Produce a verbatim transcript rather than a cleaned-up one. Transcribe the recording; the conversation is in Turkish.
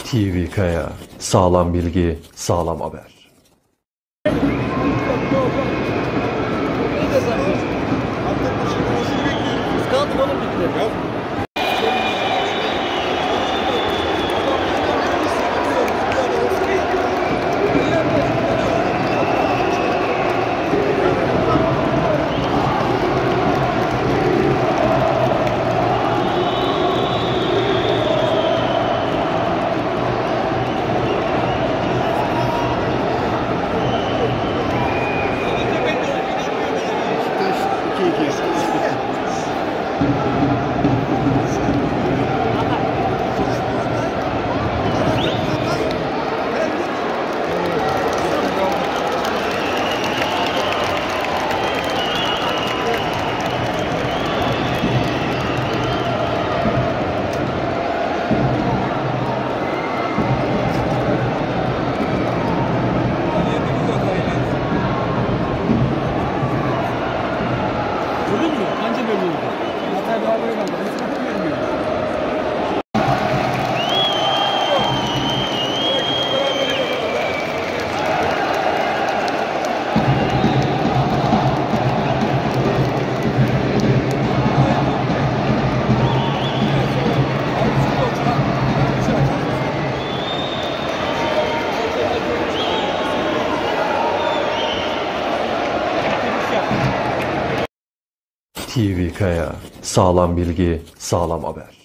T V Kaya, sağlam bilgi, sağlam haber. Kaldım oğlum bitti. Gördün mü? Anca böyle oldu. Hatay daha böyle kaldı. Ben sana vermiyorum. T V Kaya, sağlam bilgi, sağlam haber.